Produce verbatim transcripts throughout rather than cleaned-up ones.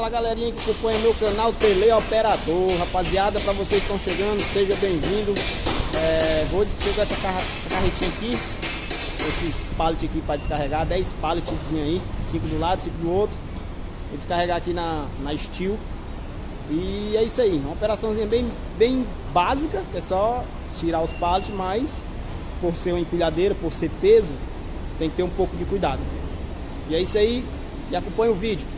Fala galerinha que acompanha meu canal Teleoperador. Rapaziada, para vocês que estão chegando, seja bem-vindo. é, Vou despegar essa, carra, essa carretinha aqui, esses pallets aqui para descarregar, dez pallets aí, cinco do lado, cinco do outro. Vou descarregar aqui na, na Steel. E é isso aí, uma operaçãozinha bem, bem básica, que é só tirar os pallets, mas por ser uma empilhadeira, por ser peso, tem que ter um pouco de cuidado. E é isso aí, e acompanha o vídeo.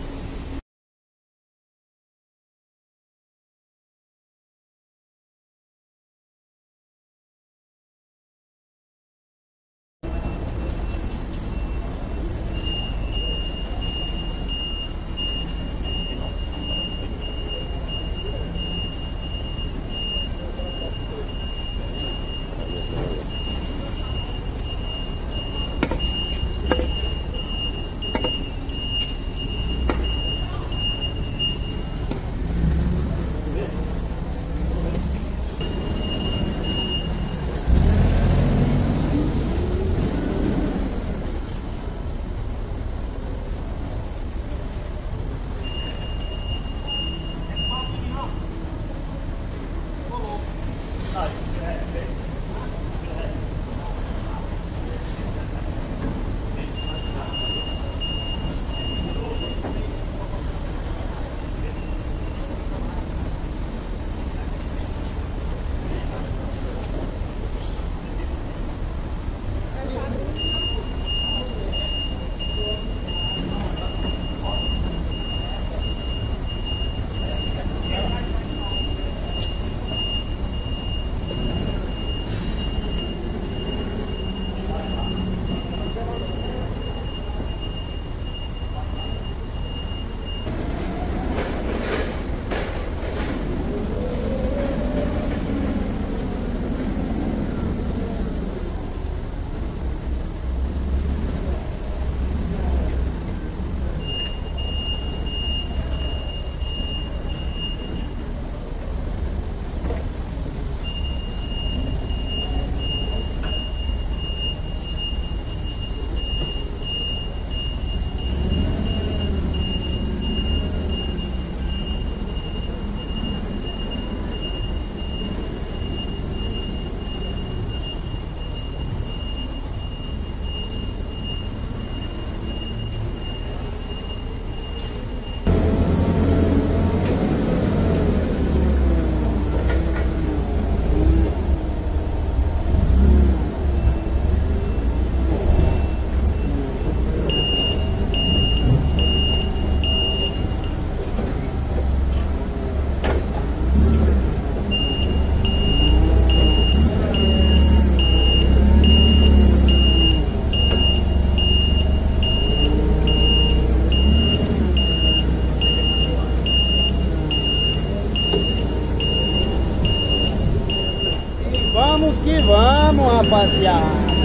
Vamos que vamos, rapaziada.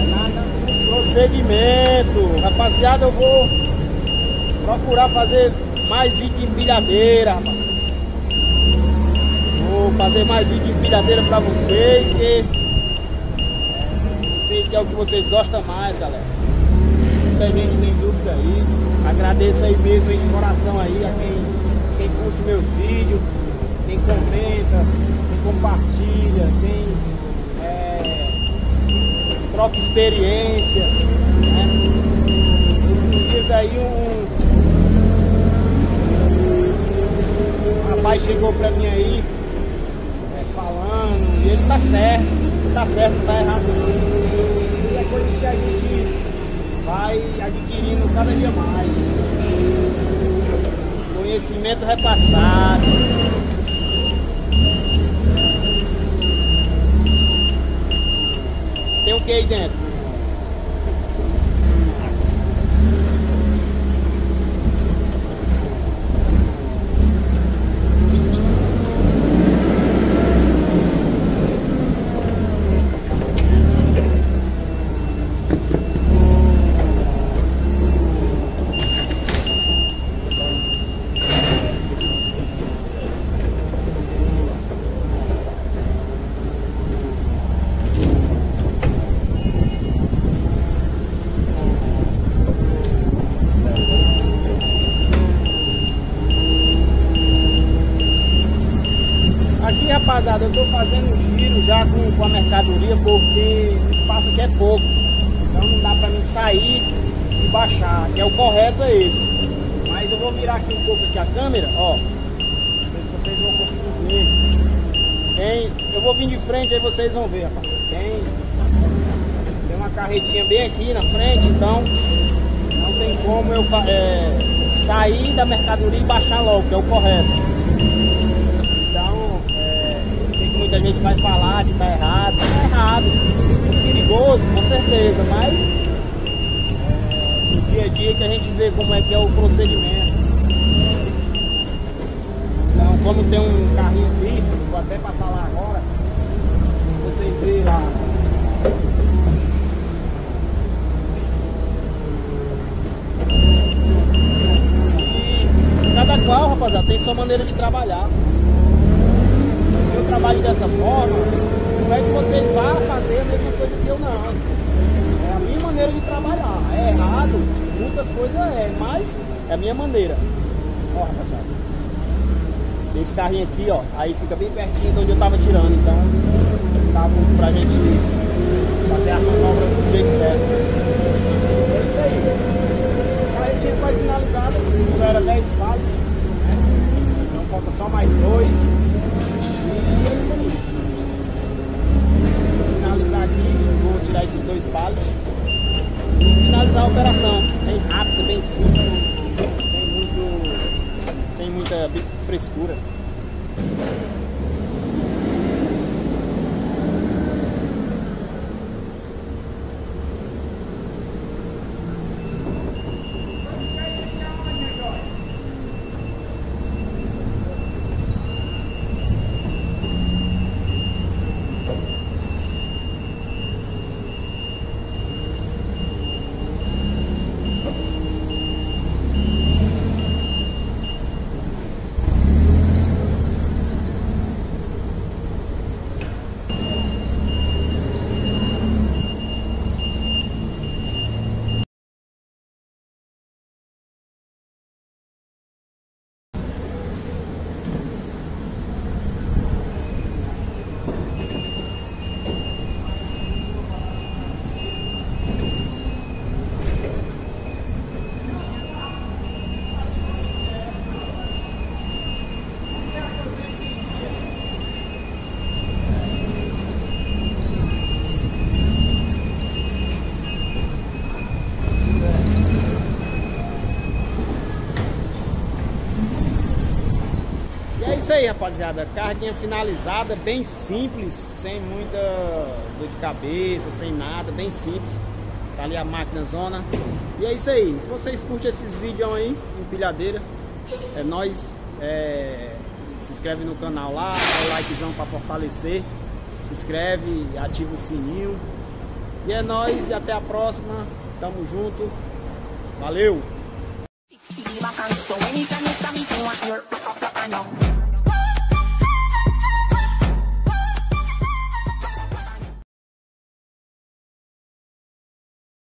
Procedimento. Rapaziada, eu vou procurar fazer mais vídeo de empilhadeira, rapaziada. Vou fazer mais vídeo de empilhadeira pra vocês, que vocês que é o que vocês gostam mais, galera. Muita gente tem dúvida aí. Agradeço aí mesmo aí de coração aí a quem, quem curte meus vídeos, quem comenta, quem compartilha, quem troca experiência, né? Esses dias aí um, um rapaz chegou pra mim aí é, falando, e ele tá certo, tá certo, não tá errado não. E é coisa que a gente vai adquirindo cada dia mais. Conhecimento repassado. Tem o que aí dentro? fazendo um giro já com, com a mercadoria, porque o espaço aqui é pouco. Então não dá pra mim sair e baixar, que é o correto é esse. Mas eu vou virar aqui um pouco aqui a câmera, ó. Não sei se vocês vão conseguir ver. Tem, eu vou vir de frente, aí vocês vão ver, rapaz. Tem, tem uma carretinha bem aqui na frente, então não tem como eu é, sair da mercadoria e baixar logo, que é o correto. Então, é, eu sei que muita gente vai falar que tá errado, não é errado, é perigoso, com certeza, mas é, no dia a dia que a gente vê como é que é o procedimento. Então, como tem um carrinho aqui, vou até passar lá agora, vocês verem lá. E cada qual, rapaziada, tem sua maneira de trabalhar. Eu trabalho dessa forma, não é que vocês vão fazer a mesma coisa que eu, não. É a minha maneira de trabalhar. É errado, muitas coisas é, mas é a minha maneira. Ó, rapaziada, esse carrinho aqui, ó, aí fica bem pertinho de onde eu tava tirando, então tá bom pra gente fazer a manobra do jeito certo. É isso aí. A carretinha quase finalizada, só era dez palhos, né? Então falta só mais dois. E é isso aí. Vou finalizar aqui, vou tirar esses dois palhos e finalizar a operação. Bem rápido, bem simples, sem muito, sem muita frescura. É isso aí, rapaziada, carguinha finalizada, bem simples, sem muita dor de cabeça, sem nada, bem simples. Tá ali a máquina zona. E é isso aí, se vocês curtem esses vídeos aí, empilhadeira, é nóis, é, se inscreve no canal lá, dá o likezão pra fortalecer, se inscreve, ativa o sininho. E é nóis, e até a próxima, tamo junto, valeu!